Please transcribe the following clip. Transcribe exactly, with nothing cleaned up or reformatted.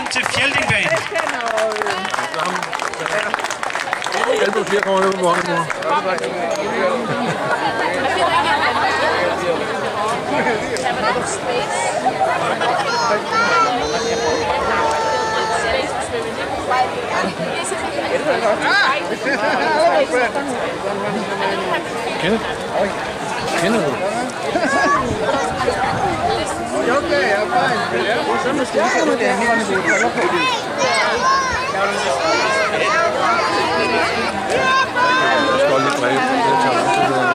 til Fjeldingbanen. Hjælp mig flere kommer ned på morgen, mor. Kenneth? Kender du? Okay, I'm fine. Så måske vi kommer der hen, når vi holder på det. Jeg skal lige breve.